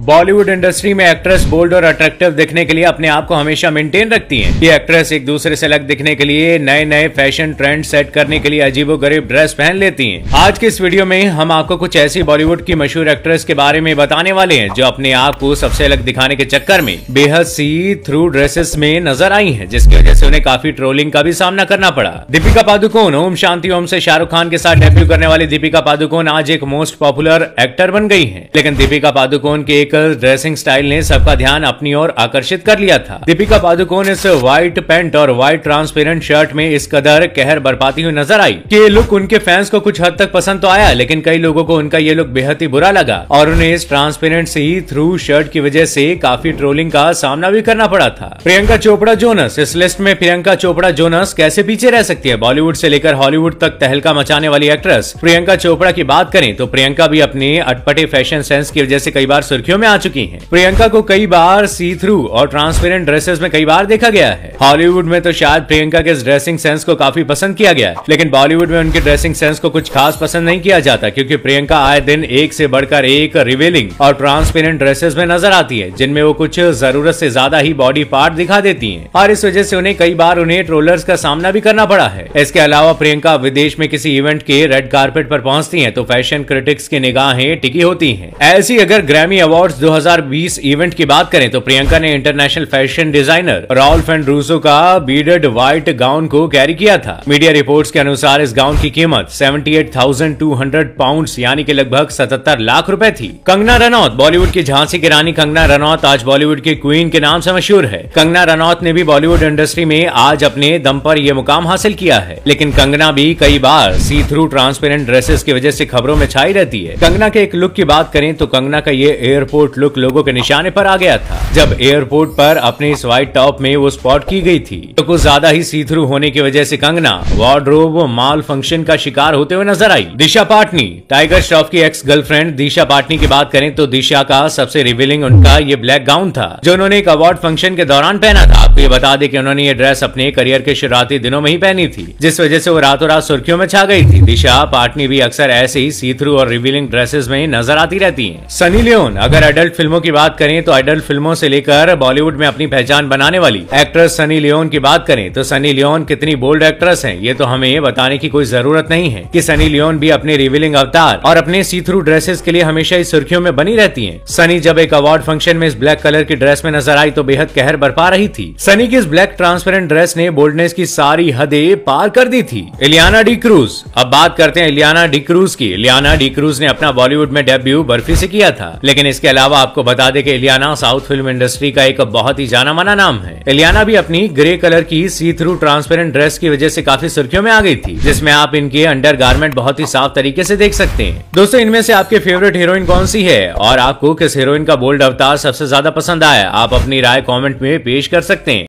Bollywood industry में actress bold और attractive दिखने के लिए अपने आप को हमेशा मेंटेन रखती हैं। ये एक्ट्रेस एक दूसरे से अलग दिखने के लिए नए नए फैशन ट्रेंड सेट करने के लिए अजीबोगरीब ड्रेस पहन लेती हैं। आज के इस वीडियो में हम आपको कुछ ऐसी बॉलीवुड की मशहूर एक्ट्रेस के बारे में बताने वाले हैं जो अपने आप को सबसे अलग दिखाने के चक्कर में बेहद सी थ्रू ड्रेसेस में नजर आई है, जिसकी वजह से उन्हें काफी ट्रोलिंग का भी सामना करना पड़ा। दीपिका पादुकोण ओम शांति ओम से शाहरुख खान के साथ डेब्यू करने वाली दीपिका पादुकोण आज एक मोस्ट पॉपुलर एक्टर बन गई है, लेकिन दीपिका पादुकोण के एक ड्रेसिंग स्टाइल ने सबका ध्यान अपनी ओर आकर्षित कर लिया था। दीपिका पादुकोण इस व्हाइट पैंट और व्हाइट ट्रांसपेरेंट शर्ट में इस कदर कहर बरपाती हुई नजर आई कि ये लुक उनके फैंस को कुछ हद तक पसंद तो आया, लेकिन कई लोगों को उनका ये लुक बेहद ही बुरा लगा और उन्हें इस ट्रांसपेरेंट सी थ्रू शर्ट की वजह से काफी ट्रोलिंग का सामना भी करना पड़ा था। प्रियंका चोपड़ा जोनस, इस लिस्ट में प्रियंका चोपड़ा जोनस कैसे पीछे रह सकती है। बॉलीवुड से लेकर हॉलीवुड तक तहलका मचाने वाली एक्ट्रेस प्रियंका चोपड़ा की बात करें तो प्रियंका भी अपने अटपटे फैशन सेंस की वजह से कई बार सुर्खियों में आ चुकी हैं। प्रियंका को कई बार सी थ्रू और ट्रांसपेरेंट ड्रेसेस में कई बार देखा गया है। हॉलीवुड में तो शायद प्रियंका के इस ड्रेसिंग सेंस को काफी पसंद किया गया है, लेकिन बॉलीवुड में उनके ड्रेसिंग सेंस को कुछ खास पसंद नहीं किया जाता, क्योंकि प्रियंका आए दिन एक से बढ़कर एक रिवीलिंग और ट्रांसपेरेंट ड्रेसेस में नजर आती है, जिनमें वो कुछ जरूरत से ज्यादा ही बॉडी पार्ट दिखा देती हैं और इस वजह से उन्हें कई बार उन्हें ट्रोलर्स का सामना भी करना पड़ा है। इसके अलावा प्रियंका विदेश में किसी इवेंट के रेड कारपेट पर पहुंचती हैं तो फैशन क्रिटिक्स की निगाहें टिकी होती हैं। ऐसी अगर ग्रैमी अवार्ड्स 2020 इवेंट की बात करें तो प्रियंका ने international fashion designer Ralph and Russo का बीडेड व्हाइट गाउन को कैरी किया था। मीडिया रिपोर्ट्स के अनुसार इस गाउन की कीमत 78,200 पाउंड्स यानी कि लगभग 77 लाख रुपए थी। कंगना रनौत, बॉलीवुड की झांसी की रानी कंगना रनौत आज बॉलीवुड की क्वीन के नाम से मशहूर है। कंगना रनौत ने भी बॉलीवुड इंडस्ट्री में आज अपने दम पर यह मुकाम हासिल किया है, लेकिन कंगना भी कई बार सी थ्रू ट्रांसपेरेंट ड्रेसेस की वजह से खबरों में छाई रहती है। कंगना के एक लुक की बात करें तो कंगना का ये एयरपोर्ट लुक लोगों के निशाने पर आ गया था, जब एयरपोर्ट पर अपने इस व्हाइट टॉप में वो स्पॉट की गई थी। तो कुछ ज्यादा ही सी थ्रू होने की वजह से कंगना वार्डरोब माल फंक्शन का शिकार होते हुए नजर आई। दिशा पाटनी, टाइगर श्रॉफ की एक्स गर्लफ्रेंड दिशा पाटनी की बात करें तो दिशा का सबसे रिवीलिंग उनका ये ब्लैक गाउन था, जो उन्होंने एक अवार्ड फंक्शन के दौरान पहना था। आपको ये बता दें कि उन्होंने ये ड्रेस अपने करियर के शुरुआती दिनों में ही पहनी थी, जिस वजह से वो रातों रात सुर्खियों में छा गई थी। दिशा पाटनी भी अक्सर ऐसे ही सी थ्रू और रिवीलिंग ड्रेसेस में नजर आती रहती हैं। सनी लियोन, अगर एडल्ट फिल्मों की बात करें तो एडल्ट फिल्मों से लेकर बॉलीवुड में अपनी पहचान बनाने वाली एक्ट्रेस सनी लियोन की बात करें तो सनी लियोन कितनी बोल्ड एक्ट्रेस हैं, ये तो हमें बताने की कोई जरूरत नहीं है कि सनी लियोन भी अपने रिवीलिंग अवतार और अपने सी थ्रू ड्रेसेस के लिए हमेशा ही सुर्खियों में बनी रहती हैं। सनी जब एक अवार्ड फंक्शन में इस ब्लैक कलर की ड्रेस में नजर आई तो बेहद कहर बरपा रही थी। सनी की इस ब्लैक ट्रांसपेरेंट ड्रेस ने बोल्डनेस की सारी हदें पार कर दी थी। इलियाना डी क्रूज, अब बात करते हैं इलियाना डी क्रूज की। इलियाना डी क्रूज ने अपना बॉलीवुड में डेब्यू बर्फी से किया था, लेकिन इसके अलावा आपको बता दें कि इलियाना साउथ फिल्म इंडस्ट्री का एक बहुत ही जाना माना नाम है। इलियाना भी अपनी ग्रे कलर की सी थ्रू ट्रांसपेरेंट ड्रेस की वजह से काफी सुर्खियों में आ गई थी, जिसमें आप इनके अंडर गारमेंट बहुत ही साफ तरीके से देख सकते हैं। दोस्तों, इनमें से आपके फेवरेट हीरोइन कौन सी है और आपको किस हीरोइन का बोल्ड अवतार सबसे ज्यादा पसंद आया, आप अपनी राय कमेंट में पेश कर सकते हैं।